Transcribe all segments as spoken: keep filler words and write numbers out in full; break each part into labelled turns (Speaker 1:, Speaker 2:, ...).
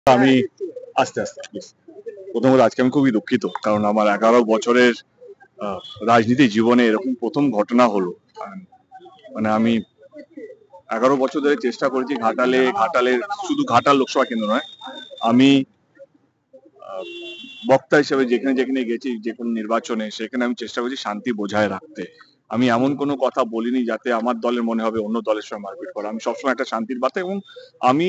Speaker 1: আমি আস্তে আস্তে প্লিজ প্রথমত আজকে আমি খুবই দুঃখিত, কারণ আমার এগারো বছরের আহ, রাজনীতি জীবনে এরকম প্রথম ঘটনা হলো। আহ, মানে আমি এগারো বছর ধরে চেষ্টা করেছি ঘাটালে ঘাটালে শুধু ঘাটাল লোকসভা কেন্দ্র নয়, আমি আহ, বক্তা হিসেবে যেখানে যেখানে গেছি যে কোনো নির্বাচনে, সেখানে আমি চেষ্টা করছি শান্তি বজায় রাখতে। আমি এমন কোনো কথা বলিনি যাতে আমার দলের মনে হবে অন্য দলের সঙ্গে মারপিট করা। আমি সবসময় একটা শান্তির বার্তা, এবং আমি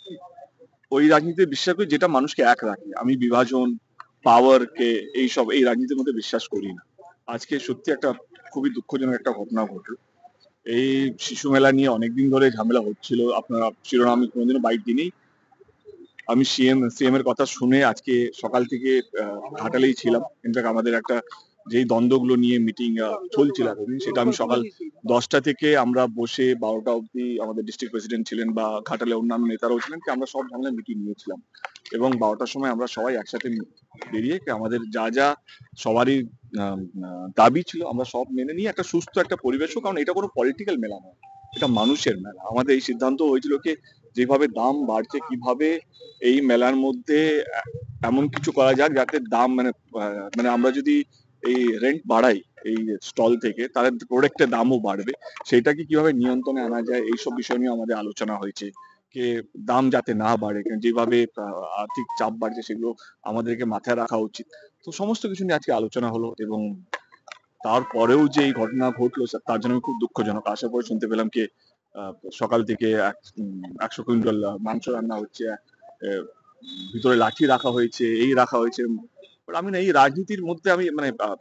Speaker 1: ওই রাজনীতিতে বিশ্বাস করি যেটা মানুষকে এক রাখে। আমি বিভাজন, পাওয়ার কে এইসব এই রাজনীতির মধ্যে বিশ্বাস করি না। আজকে সত্যি একটা খুবই দুঃখজনক একটা ঘটনা ঘটলো। এই শিশু মেলা নিয়ে অনেকদিন ধরে ঝামেলা হচ্ছিল, আপনারা শিরোনাম আমি কোনোদিনও বাইট দিইনি। আমি সিএম সিএম এর কথা শুনে আজকে সকাল থেকে আহ, ঘাটালেই ছিলাম। ইনফ্যাক্ট আমাদের একটা যেই দ্বন্দ্বগুলো নিয়ে মিটিং চলছিল এতদিন, সেটা আমি সকাল দশটা থেকে আমরা বসে বারোটা অবধি, আমাদের ডিস্ট্রিক্ট প্রেসিডেন্ট ছিলেন বা ঘাটালে অন্যান্য নেতারাও ছিলেন, কি আমরা সব ঝামেলা মিটিং নিয়েছিলাম। এবং বারোটার সময় আমরা সবাই একসাথে বেরিয়ে কি আমাদের যা যা সবারই আহ, আহ, দাবি ছিল আমরা সব মেনে নিয়ে একটা সুস্থ একটা পরিবেশ হোক, কারণ এটা কোনো পলিটিক্যাল মেলা নয়, এটা মানুষের মেলা। আমাদের এই সিদ্ধান্ত হয়েছিল কি যেভাবে দাম বাড়ছে, কিভাবে এই মেলার মধ্যে এ- এমন কিছু করা যাক যাতে দাম মানে আহ, মানে আমরা যদি এই রেন্ট বাড়াই এই স্টল থেকে, তাহলে প্রোডাক্টের দামও বাড়বে। সেটাকে কিভাবে নিয়ন্ত্রণে আনা যায় এইসব বিষয় নিয়ে আমাদের আলোচনা হয়েছে। যে দাম যাতে না বাড়ে, কারণ যেভাবে আহ, আর্থিক চাপ বাড়ছে সেগুলো আমাদেরকে মাথায় রাখা উচিত। তো সমস্ত কিছু নিয়ে আজকে আলোচনা হলো, এবং তারপরেও যে এই ঘটনা ঘটলো সে- তার জন্য আমি খুব দুঃখজনক। আসার পরে শুনতে পেলাম কি আহ, সকাল থেকে এক- উম, একশো কুইন্টাল আহ, মাংস রান্না হচ্ছে, আহ, ভিতরে লাঠি রাখা হয়েছে, এই রাখা হয়েছে। But আমি না এই রাজনীতির মধ্যে আমি মানে আহ,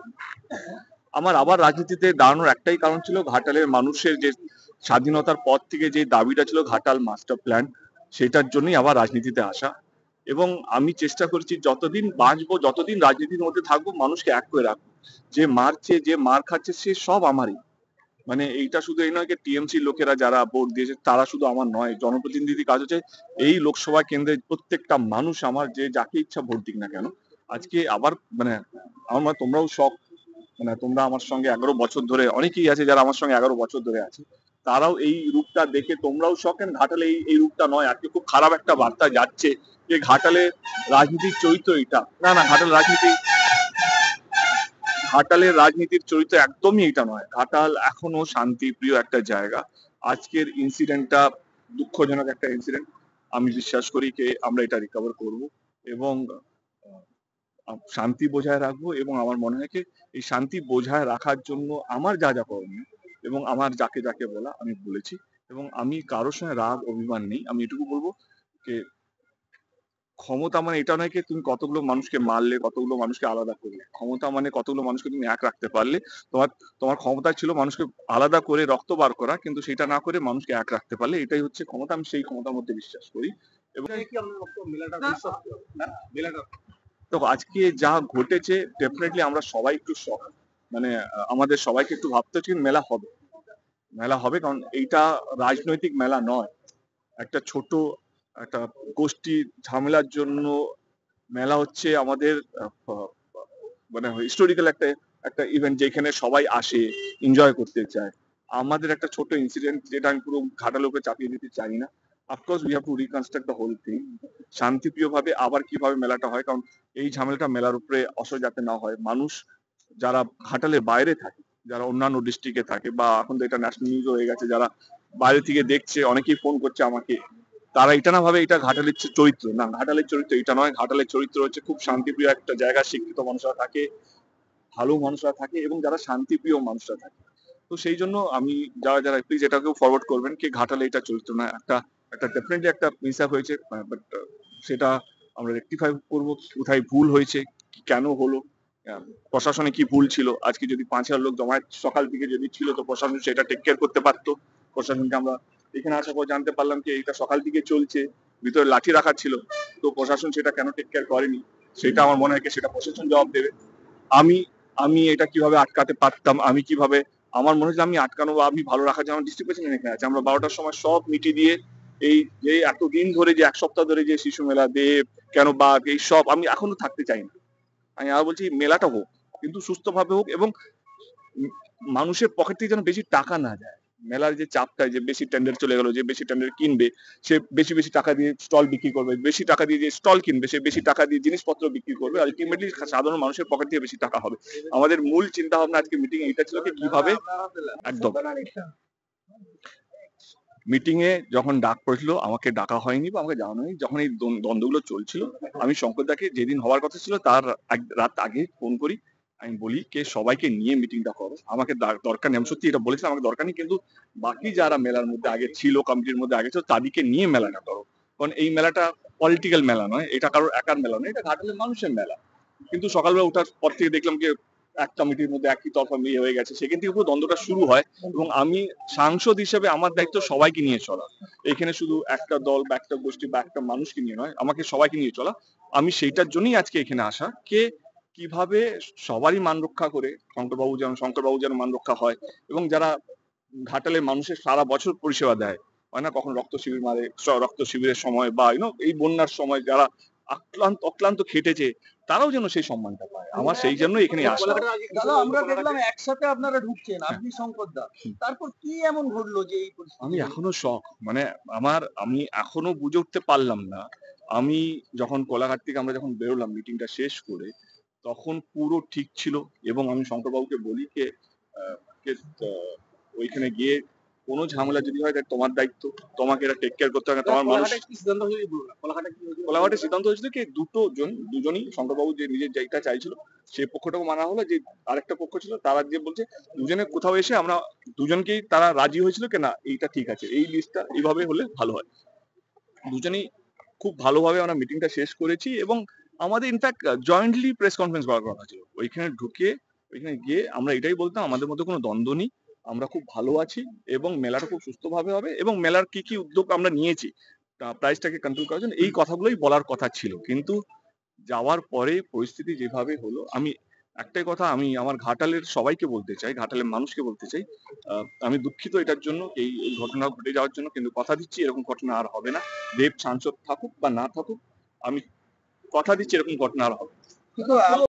Speaker 1: আমার আবার রাজনীতিতে দাঁড়ানোর একটাই কারণ ছিল, ঘাটালের মানুষের যে স্বাধীনতার পর থেকে যে দাবিটা ছিল ঘাটাল মাস্টার প্ল্যান, সেটার জন্যই আবার রাজনীতিতে আসা। এবং আমি চেষ্টা করছি যতদিন বাঁচবো, যতদিন রাজনীতির মধ্যে থাকবো, মানুষকে এক করে রাখবো। যে মারছে, যে মার খাচ্ছে, সে সব আমারই। মানে এইটা শুধু এই নয় যে টিএমসি লোকেরা যারা ভোট দিয়েছে তারা শুধু আমার নয়, জনপ্রতিনিধি কাজ হচ্ছে এই লোকসভা কেন্দ্রের প্রত্যেকটা মানুষ আমার, যে যাকে ইচ্ছা ভোট দিক না কেন। আজকে আবার মানে আমার মনে হয় তোমরাও শখ, মানে তোমরা আমার সঙ্গে এগারো বছর ধরে, অনেকেই আছে যারা আমার সঙ্গে এগারো বছর ধরে আছে, তারাও এই রূপটা দেখে তোমরাও শখ। কেন ঘাটালে এই এই রূপটা নয়, আজকে খুব খারাপ একটা বার্তা যাচ্ছে যে ঘাটালে রাজনীতির চরিত্র এটা না। না, ঘাটাল রাজনীতি, ঘাটালের রাজনীতির চরিত্র একদমই এটা নয়। ঘাটাল এখনো শান্তিপ্রিয় একটা জায়গা। আজকের ইনসিডেন্টটা দুঃখজনক একটা ইনসিডেন্ট। আমি বিশ্বাস করি যে আমরা এটা রিকভার করব, এবং আহ, শান্তি বজায় রাখবো। এবং আমার মনে হয় কি এই শান্তি বজায় রাখার জন্য আমার যা যা করণীয় এবং আমার যাকে যাকে বলা আমি বলেছি। এবং আমি কারোর সঙ্গে রাগ অভিমান নেই। আমি এটুকু বলবো যে ক্ষমতা মানে এটা নয় কি তুমি কতগুলো মানুষকে মারলে, কতগুলো মানুষকে আলাদা করলে। ক্ষমতা মানে কতগুলো মানুষকে তুমি এক রাখতে পারলে। তোমার তোমার ক্ষমতা ছিল মানুষকে আলাদা করে রক্ত বার করা, কিন্তু সেটা না করে মানুষকে এক রাখতে পারলে, এটাই হচ্ছে ক্ষমতা। আমি সেই ক্ষমতার মধ্যে বিশ্বাস করি। এবং তো আজকে যা ঘটেছে, ডেফিনেটলি আমরা সবাই একটু শক। মানে আহ, আমাদের সবাইকে একটু ভাবতে হচ্ছে মেলা হবে, মেলা হবে, কারণ এইটা রাজনৈতিক মেলা নয়। একটা ছোট একটা গোষ্ঠী ঝামেলার জন্য মেলা হচ্ছে আমাদের আহ, মানে হিস্টোরিক্যাল একটা একটা ইভেন্ট, যেখানে সবাই আসে, এনজয় করতে চায়। আমাদের একটা ছোট ইনসিডেন্ট যেটা আমি পুরো ঘাটালের উপরে চাপিয়ে দিতে চাই না। Of course we have to reconstruct the whole thing শান্তিপ্রিয় ভাবে। আবার কিভাবে মেলাটা হয়, কারণ এই ঝামেলাটা মেলার উপরে অসর যাতে না হয়। মানুষ যারা ঘাটালের বাইরে থাকে, যারা অন্যান্য ডিস্ট্রিক্টে থাকে, বা এখন তো এটা ন্যাশনাল নিউজ হয়ে গেছে, যারা বাইরে থেকে দেখছে, অনেকেই ফোন করছে আমাকে, তারা এটা না ভাবে এটা ঘাটালের চ- চরিত্র না। ঘাটালের চরিত্র এটা নয়। ঘাটালের চরিত্র হচ্ছে খুব শান্তিপ্রিয় একটা জায়গা, শিক্ষিত মানুষরা থাকে, ভালো মানুষরা থাকে, এবং যারা শান্তিপ্রিয় মানুষরা থাকে। তো সেই জন্য আমি, যারা যারা প্লিজ এটাকেও ফরওয়ার্ড করবেন কি ঘাটালে এটা চরিত্র না। একটা একটা ডেফিনেটলি একটা মিস আপ হয়েছে, বাট সেটা আমরা রেকটিফাই করবো। কোথায় ভুল হয়েছে, কি কেন হলো, আহ, প্রশাসনে কি ভুল ছিল। আজকে যদি পাঁচ হাজার লোক জমায়েত সকাল থেকে যদি ছিল, তো প্রশাসন সেটা টেক কেয়ার করতে পারতো। প্রশাসনকে আমরা এখানে আসার পর জানতে পারলাম কি এটা সকাল থেকে চলছে, ভিতরে লাঠি রাখা ছিল, তো প্রশাসন সেটা কেন টেক কেয়ার করেনি, সেটা আমার মনে হয় কি সেটা প্রশাসন জবাব দেবে। আমি আমি এটা কিভাবে আটকাতে পারতাম, আমি কিভাবে, আমার মনে হচ্ছে আমি আটকানো বা আমি ভালো রাখার জন্য ডিস্ট্রিক্ট প্রেসিডেন্ট এখানে আছে। আমরা বারোটার সময় সব মিটিয়ে দিয়ে এই যে এতদিন ধরে যে এক সপ্তাহ ধরে যে শিশু মেলা, দেব কেন বাঘ, এই সব আমি এখনো থাকতে চাই না। আমি আর বলছি মেলাটা হোক, কিন্তু সুস্থভাবে হোক, এবং উম মানুষের পকেট থেকে যেন বেশি টাকা না যায়। মেলার যে চাপটা, যে বেশি টেন্ডার চলে গেল, যে বেশি টেন্ডার কিনবে সে বেশি বেশি টাকা দিয়ে স্টল বিক্রি করবে, বেশি টাকা দিয়ে যে স্টল কিনবে সে বেশি টাকা দিয়ে জিনিসপত্র বিক্রি করবে, আলটিমেটলি সাধারণ মানুষের পকেট থেকে বেশি টাকা হবে। আমাদের মূল চিন্তা ভাবনা আজকে মিটিং এটা ছিল যে কিভাবে একদম মিটিং এ যখন ডাক পড়েছিল আমাকে ডাকা হয়নি বা আমাকে জানানো হয়নি, যখন এই দ্বন্দ্ব- দ্বন্দ্বগুলো চলছিল আমি শঙ্করদাকে যেদিন হওয়ার কথা ছিল তার এক রাত আগে ফোন করি। আমি বলি কে সবাইকে নিয়ে মিটিংটা করো, আমাকে দা- দরকার নেই। আমি সত্যি এটা বলেছিলাম আমাকে দরকার নেই, কিন্তু বাকি যারা মেলার মধ্যে আগে ছিল, কমিটির মধ্যে আগে ছিল, তাদেরকে নিয়ে মেলাটা করো। কারণ এই মেলাটা পলিটিক্যাল মেলা নয়, এটা কারোর একার মেলা নয়, এটা ঘাটালের মানুষের মেলা। কিন্তু সকালবেলা ওঠার পর থেকে দেখলাম যে এক কমিটির মধ্যে একই তরফা বিয়ে হয়ে গেছে, সেখান থেকে পুরো দ্বন্দ্বটা শুরু হয়। এবং আমি সাংসদ হিসেবে আমার দায়িত্ব সবাইকে নিয়ে চলা, এখানে শুধু একটা দল বা একটা গোষ্ঠী বা একটা মানুষকে নিয়ে নয়, আমাকে সবাইকে নিয়ে চলা। আমি সেইটার জন্যই আজকে এখানে আসা, কে কিভাবে সবারই মান রক্ষা করে শঙ্করবাবু যেন শঙ্করবাবু যেন মান রক্ষা হয়, এবং যারা ঘাটালে মানুষের সারা বছর পরিষেবা দেয়, হয় না, কখন রক্ত শিবির মারে, স- রক্ত শিবিরের সময় বা ইউনো এই বন্যার সময় যারা আক্লান্ত অক্লান্ত খেটেছে, তারাও যেন সেই সম্মানটা পায়। আমার সেই জন্য এখানে আসা।
Speaker 2: দাদা আমরা দেখলাম একসাথে আপনারা ঢুকছেন,
Speaker 1: হ্যাঁ।
Speaker 2: আপনি শঙ্কর দা,
Speaker 1: হুম।
Speaker 2: তারপর কি এমন ঘটলো যে এই পরিস্থিতি
Speaker 1: আমি
Speaker 2: হলো?
Speaker 1: এখনো শখ, মানে আমার আমি এখনো বুঝে উঠতে পারলাম না। আমি যখন কোলাঘাট থেকে আমরা যখন বেরোলাম মিটিংটা শেষ করে, তখন পুরো ঠিক ছিল। এবং আমি শঙ্করবাবুকে বলি যে আহ, যে, আহ, ওইখানে গিয়ে কোনো ঝামেলা যদি হয় তাহলে তোমার দায়িত্ব, তোমাকে এটা টেক কেয়ার করতে হবে, তোমার মানুষ।
Speaker 2: কোলাঘাটে কি সিদ্ধান্ত হয়েছে বলুন না, কোলাঘাটে কি হয়েছিল?
Speaker 1: কোলাঘাটে সিদ্ধান্ত হয়েছিল কি দুটো জন দুজনই শঙ্করবাবু যে নিজের যেটা চাইছিল সেই পক্ষটাও মানা হলো, যে আরেকটা পক্ষ ছিল তারা যে বলছে দুজনে কোথাও এসে আমরা দুজনকেই তারা রাজি হয়েছিল কি না এইটা ঠিক আছে, এই লিস্টটা এইভাবে হলে ভালো হয়। দুজনেই খুব ভালোভাবে আমরা মিটিংটা শেষ করেছি। এবং আমাদের ইনফ্যাক্ট জয়েন্টলি প্রেস কনফারেন্স করার কথা ছিল। ওইখানে ঢুকে ওইখানে গিয়ে আমরা এটাই বলতাম আমাদের মধ্যে কোনো দ্বন্দ্ব নেই, আমরা খুব ভালো আছি এবং মেলাটা খুব সুস্থভাবে হবে, এবং মেলার কি কি উদ্যোগ আমরা নিয়েছি প্রাইসটাকে কন্ট্রোল করার জন্য, এই কথাগুলোই বলার কথা ছিল। কিন্তু যাওয়ার পরে পরিস্থিতি যেভাবে হলো, আমি একটাই কথা আমি আমার ঘাটালের সবাইকে বলতে চাই, ঘাটালের মানুষকে বলতে চাই, আহ, আমি দুঃখিত এটার জন্য, এই এই ঘটনা ঘটে যাওয়ার জন্য, কিন্তু কথা দিচ্ছি এরকম ঘটনা আর হবে না। দেব সাংসদ থাকুক বা না থাকুক, আমি কথা দিচ্ছি এরকম ঘটনা আর হবে না।
Speaker 2: কিন্তু